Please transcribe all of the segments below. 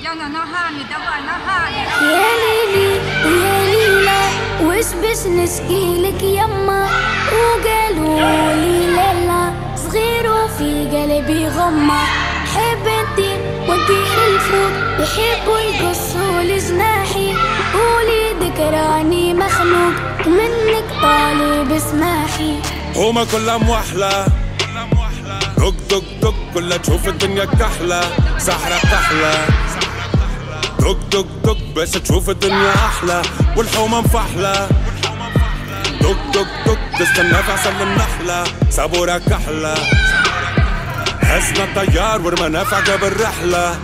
يا ليلي ويا ليلى وش بش نشكيلك يما وقالوا لي لالا صغير وفي قلبي غمة حب انتي ودير الفوق يحبوا يقصوا لجناحي قولي ذكراني مخنوق منك طالب اسماحي هما كلها موحلة دق دق دق كلها تشوف الدنيا كحلة سحرة كحلة دق دق دق باش تشوف الدنيا أحلى والحومة مفحلة دق دق دق تستنى في عسل النحلة صبورة كحلة هزنا الطيار ورمانا في عقب الرحلة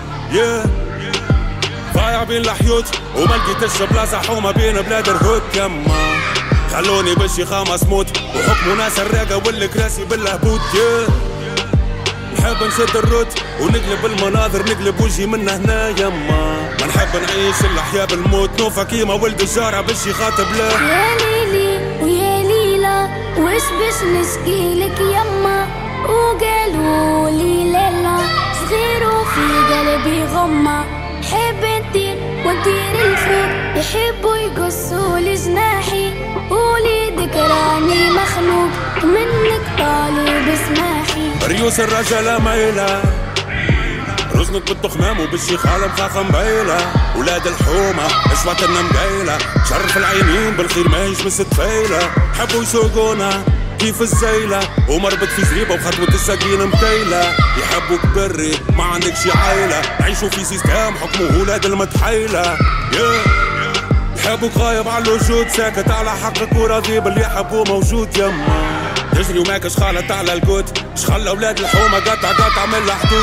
ضايع بين الحيوت وما لقيتش بلاصة حومة بين بلاد الهود يما خلوني بالشيخة مسموت وحكموا ناس الراقة والكراسي بالهبوط نحب نشد الروت ونقلب المناظر نقلب وجهي من هنا يما ما نحب نعيش الأحياء بالموت نوفا كيما ولد الجارة بالشي خاطب له يا ليلي ويا ليلى وش بش نشكيلك يما وقالوا لي لالا صغير وفي قلبي غمة حب انتي ودير الفوق يحبوا يقصوا لجناحي قولي ذكراني مخنوق منك طالب اسماحي ريوس الرجالة مايلة رزنك بالتخمام وبالشيخالة مخاخة مبايلة ولاد الحومة اشواطنا مقايلة شرف العينين بالخير ما يشمس تفايلة حبوا يسوقونا كيف الزيلة ومربط في زريبة وخطوة الساقين مكيلة يحبوك بري ما عندك شي عايلة عيشوا في سيستم حكمه ولاد المتحيلة يحبوك غايب على الوجود ساكت على حقك وراضي باللي يحبوه موجود يما تجري وماكش خالط على الكوت شخلى ولاد الحومة قطع من الحدود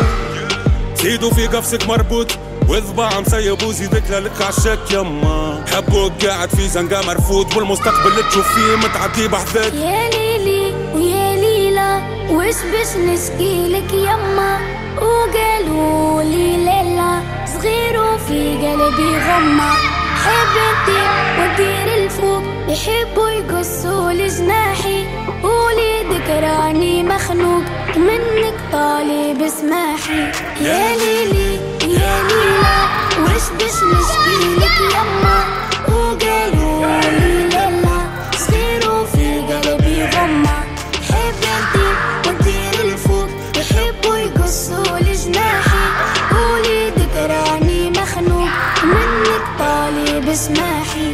زيدوا في قفصك مربوط وذباع مسيب وزيدك لك عالشك يما حبوك قاعد في زنقة مرفوض والمستقبل اللي تشوف فيه متعدي بحذاك يا ليلي ويا ليلى وش بش نشكيلك يما وقالوا لي لالا صغير وفي قلبي غمة حب انتي ودير الفوق يحبوا يقصوا لجناحي قولي ذكراني مخنوق منك طالب اسماحي يا ليلي يا ليلى وش بش نشكيلك يما وقالوا لي لالا صغير وفي قلبي غمة حب انتي ودير الفوق يحبوا يقصوا لجناحي قولي ذكراني مخنوق منك طالب اسماحي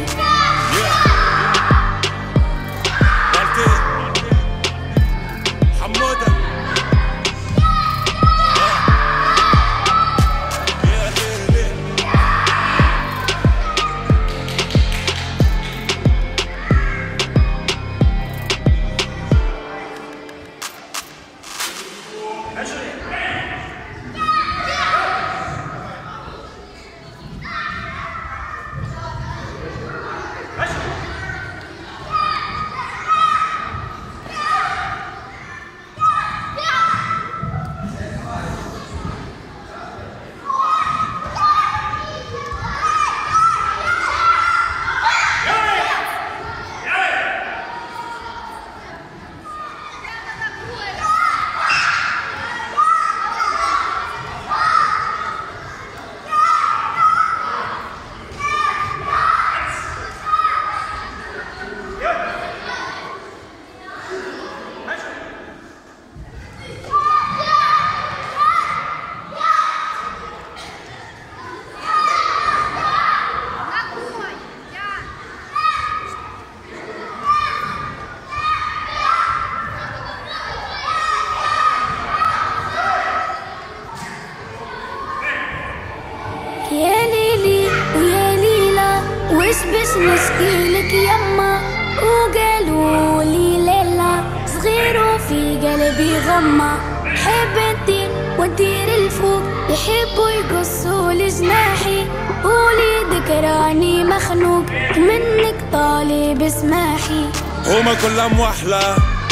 يا ليلي ويا ليلى وش بش نشكيلك يما وقالوا لي لالا صغير وفي قلبي غمة حب انتي ودير الفوق يحبوا يقصوا لجناحي قولي ذكراني مخنوق منك طالب اسماحي هما كلها موحلة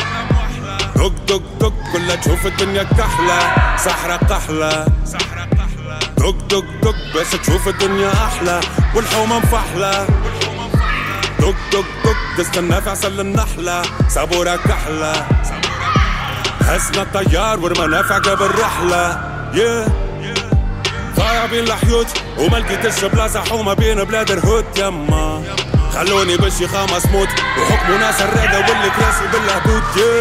دق دق دق كلها تشوف الدنيا كحلة سحرة كحلة دق دق دق بس تشوف الدنيا أحلى والحومة مفحلة دق دق دق تستنى في عسل النحلة صبورة كحلة هزنا الطيار ورمانا في عقب الرحلة ضايع بين الحيوت وما لقيتش بلاصة حومة بين بلاد الهوت يما خلوني بالشيخة موت وحكموا ناس الراقة واللي كراسي بالهبوط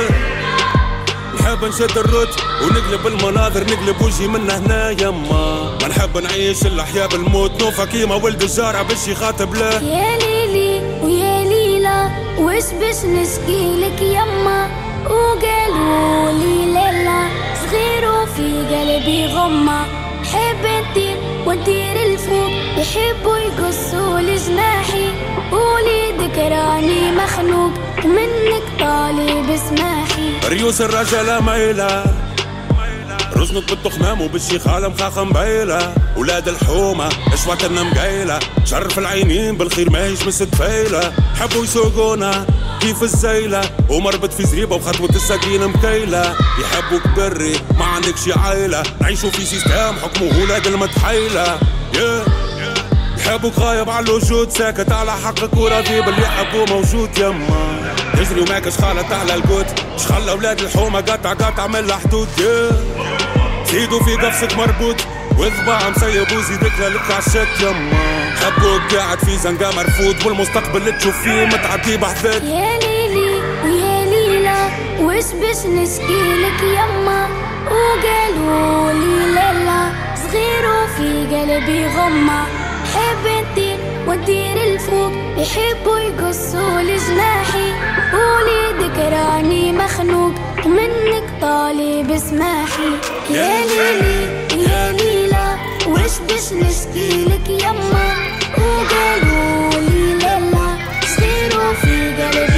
نحب نشد الروت ونقلب المناظر نقلب وجهي من هنا يما ما نحب نعيش الأحياء بالموت نوفا كيما ولد الجارة بالشي خاطب له يا ليلي ويا ليلى وش باش نشكيلك يما وقالوا لي ليلى صغير وفي قلبي غمة حب ندير وندير الفوق يحبوا يقصوا لي جناحي وليدك راني مخنوق ومنك طالب اسماحي ريوس الرجالة مايلة رزنك بالتخمام وبالشيخالة مخاخة مبايلة ولاد الحومة اشواتنا مقايلة شرف العينين بالخير ما يجمس تفايلة حبوا يسوقونا كيف الزيلة ومربط في زريبة وخطوة السكينة مكيلة يحبوك بري ما عندكش عايلة نعيشوا في سيستم حكمه ولاد المتحيلة يحبوك غايب على الوجود ساكت على حقك وراضي باللي حبوه موجود يما تجري وماكش خالط على القوت شخلى اولاد الحومة قطع من الحدود زيدوا في قفصك مربوط وذبع مسيب وزيدك لك عالشات يما حبوك قاعد في زنقة مرفوض والمستقبل اللي تشوف فيه متعدي بحثات يا ليلي ويا ليلى وش باش نشكيلك يما وقالوا لي ليلى صغير وفي قلبي غمة حب ندير وندير الفوق يحبوا يقصوا لي جناحي وليدك راني مخنوق ومنك طالب اسماحي يا ليلي ويا ليلى وش باش نشكيلك يما وقالوا لي ليلى صغير وفي قلبي